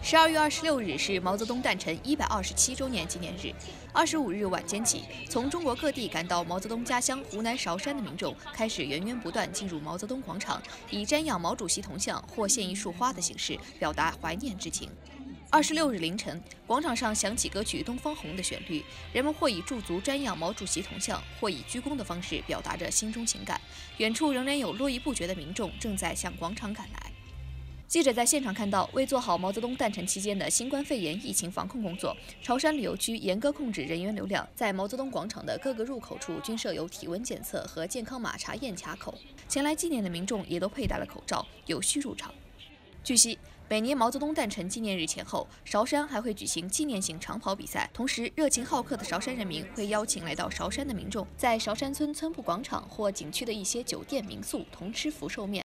12月26日是毛泽东诞辰127周年纪念日。25日晚间起，从中国各地赶到毛泽东家乡湖南韶山的民众开始源源不断进入毛泽东广场，以瞻仰毛主席铜像或献一束花的形式表达怀念之情。26日凌晨，广场上响起歌曲《东方红》的旋律，人们或以驻足瞻仰毛主席铜像，或以鞠躬的方式表达着心中情感。远处仍然有络绎不绝的民众正在向广场赶来。记者在现场看到，为做好毛泽东诞辰期间的新冠肺炎疫情防控工作，潮汕旅游区严格控制人员流量，在毛泽东广场的各个入口处均设有体温检测和健康码查验卡口。前来纪念的民众也都佩戴了口罩，有序入场。据悉，每年毛泽东诞辰纪念日前后，韶山还会举行纪念性长跑比赛。同时，热情好客的韶山人民会邀请来到韶山的民众，在韶山村村部广场或景区的一些酒店民宿同吃福寿面。